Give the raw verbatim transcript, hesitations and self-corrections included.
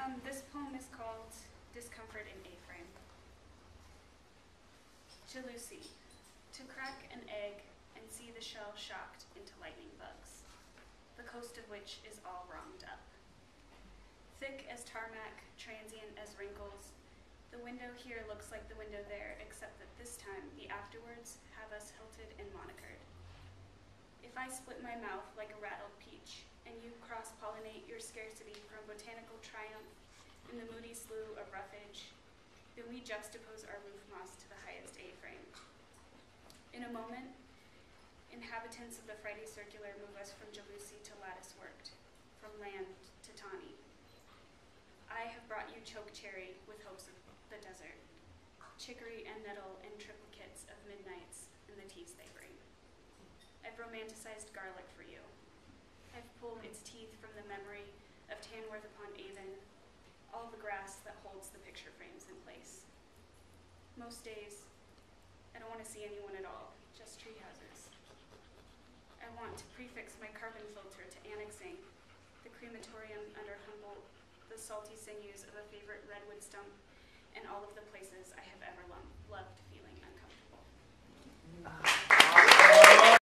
Um, this poem is called Discomfort in A-Frame. Jalousie, to crack an egg and see the shell shocked into lightning bugs, the coast of which is all wronged up. Thick as tarmac, transient as wrinkles, the window here looks like the window there, except that this time the afterwards have us hilted and monocored. If I split my mouth like a rattled peach, and you cross-pollinate your scarcity from botanical triumph in the moody slough of roughage, then we juxtapose our roof moss to the highest A-frame. In a moment, inhabitants of the Friday Circular move us from jalousie to lattice-worked, from land to tawny. I have brought you choke cherry with hopes of the desert, chicory and nettle and triplicates of midnights and the teas they bring. I've romanticized garlic for you. I've pulled its teeth from the memory of Tanworth upon Avon, all the grass that holds the picture frames in place. Most days, I don't want to see anyone at all, just tree houses. I want to prefix my carbon filter to annexing the crematorium under Humboldt, the salty sinews of a favorite redwood stump, and all of the places I have ever lo- loved feeling uncomfortable.